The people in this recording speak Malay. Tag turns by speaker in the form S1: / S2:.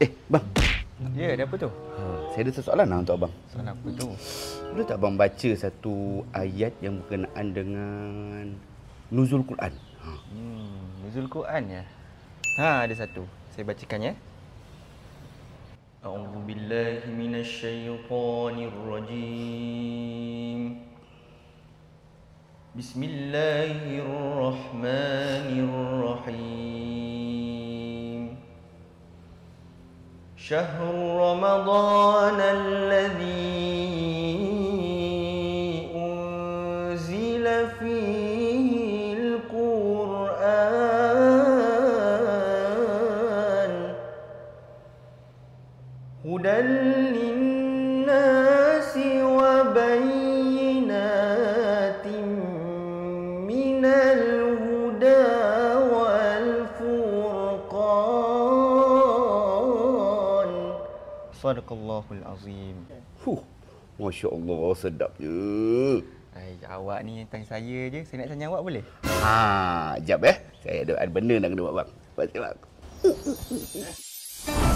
S1: Bang.
S2: Ya, ada apa tu?
S1: Saya ada soalan lah untuk abang.
S2: Soalan apa tu?
S1: Boleh tak abang baca satu ayat yang berkenaan dengan nuzul Quran?
S2: Nuzul Quran ya? Ha, ada satu. Saya bacakan ya. A'udzu billahi minasyaitonir rajim. Bismillahirrahmanirrahim. Syahrul Ramadan alladzi unzila fihi al-Qur'an hudan lin-nasi wa bayyinatin minal huda wal furqan. Sadaqallahul azim.
S1: Masya Allah, sedap je.
S2: Awak ni tanya saya je. Saya nak tanya awak boleh?
S1: Jap Saya ada benda nak kena buat bang. Baca bang.